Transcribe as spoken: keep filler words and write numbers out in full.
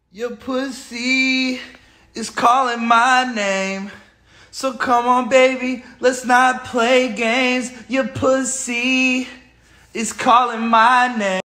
Your pussy is calling my name. So come on, baby, let's not play games. Your pussy is calling my name.